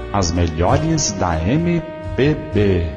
as melhores da MPB.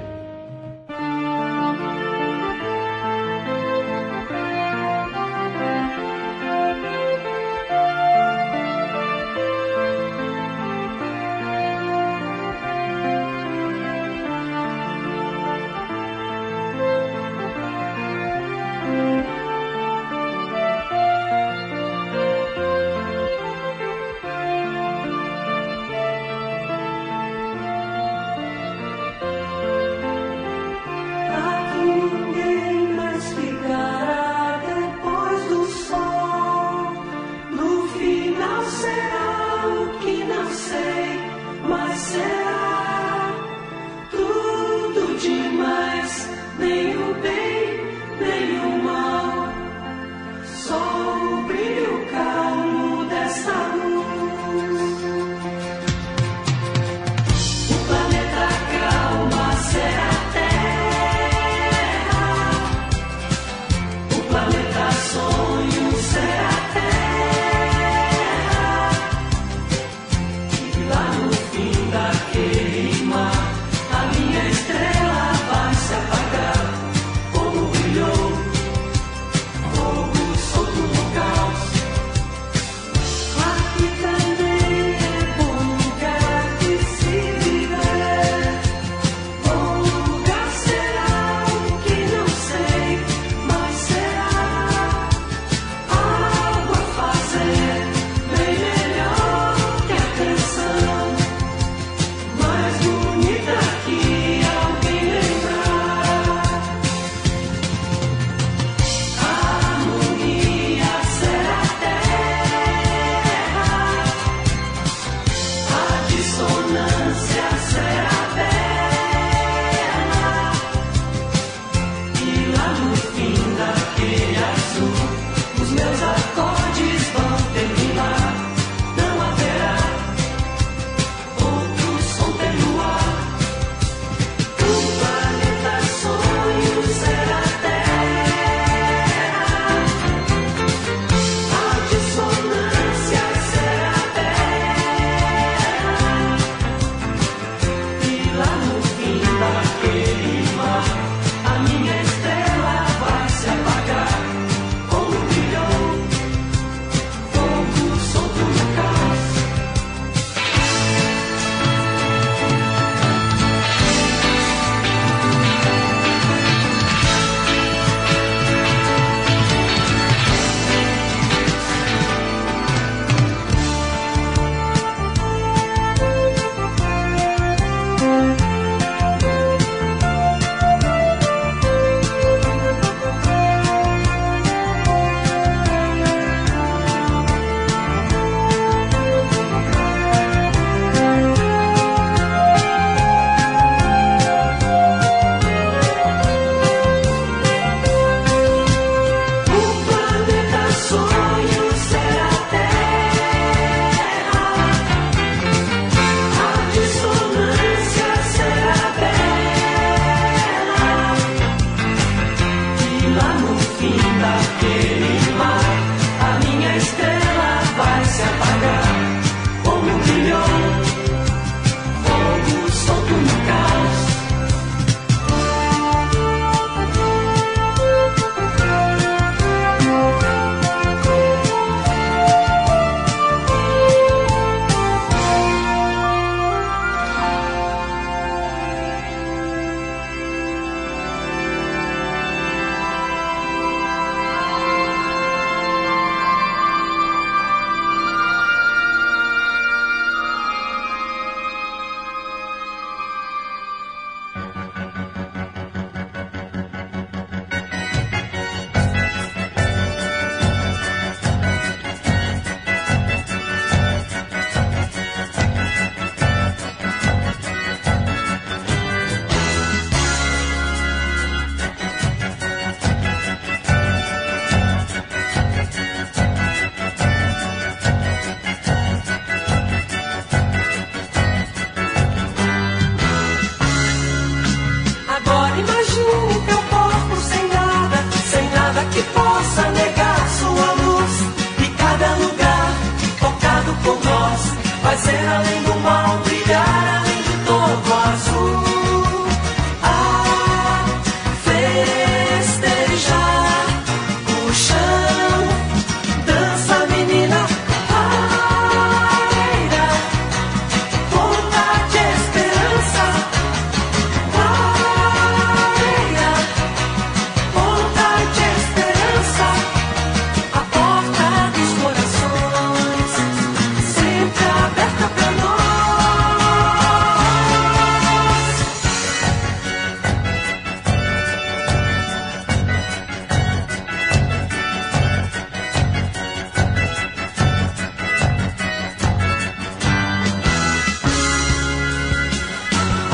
Lá no fim da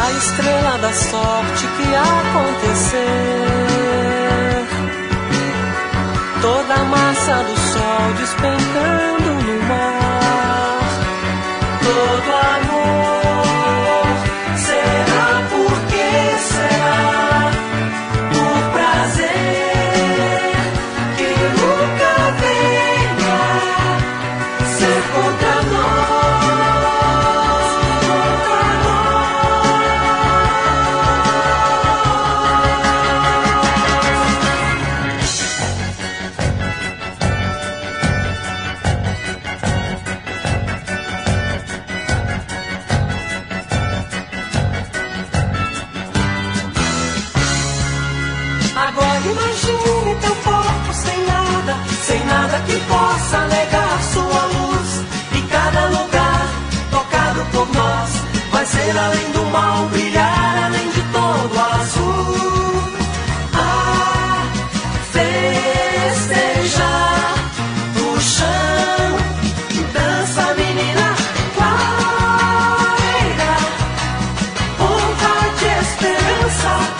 a estrela da sorte que acontecer. Toda a massa do sol despencando no mar. Todo amor será porque será por prazer que nunca venha ser contra nós. Imagine teu corpo sem nada que possa negar sua luz. E cada lugar tocado por nós vai ser além do mal, brilhar além de todo o azul. Ah, festejar no chão, dança menina, clareira, ponta de esperança.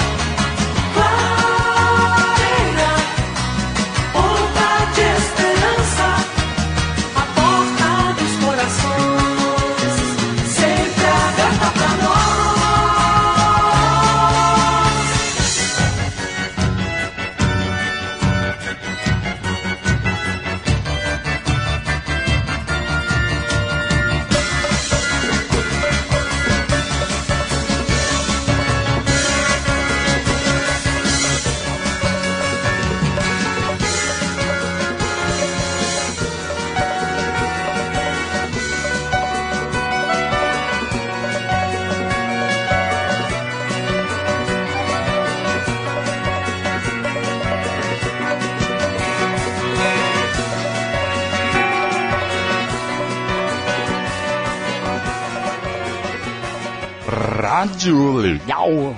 Rádio Legal.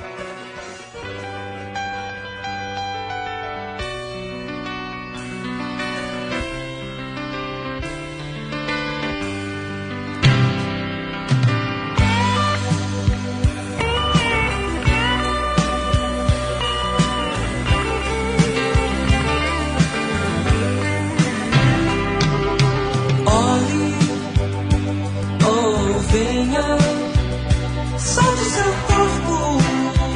Olhe ou venha, solte seu corpo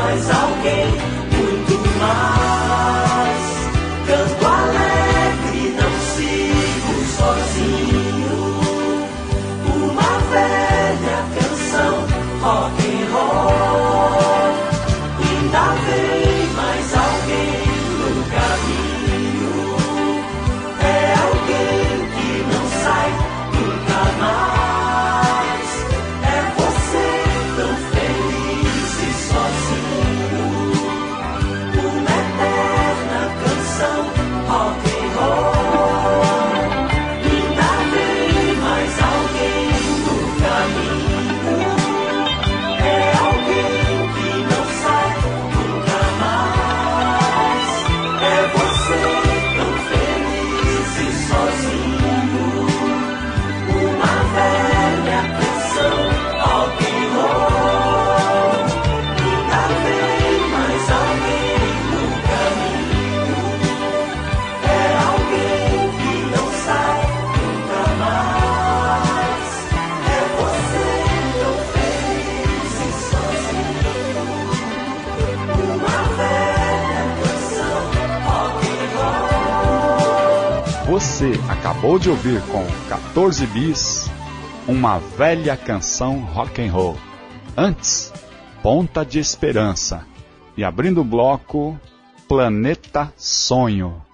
mais alguém, muito mais. Canto alegre, não sigo sozinho. Uma velha canção, rock and roll. Ainda vem mais alguém no caminho. É alguém que não sai nunca mais. É você tão feliz e sozinho. Uma eterna canção, rock and roll. Ainda vem mais alguém no caminho. É alguém que não sai nunca mais. É você tão feliz e sozinho. Uma velha canção, rock and roll. Ainda vem mais alguém no caminho. É alguém que não sai nunca mais. É você tão feliz e sozinho. Uma velha canção, rock and roll. Você acabou de ouvir com 14 bis Uma Velha Canção Rock and Roll. Antes, Ponta de Esperança. E abrindo o bloco, Planeta Sonho.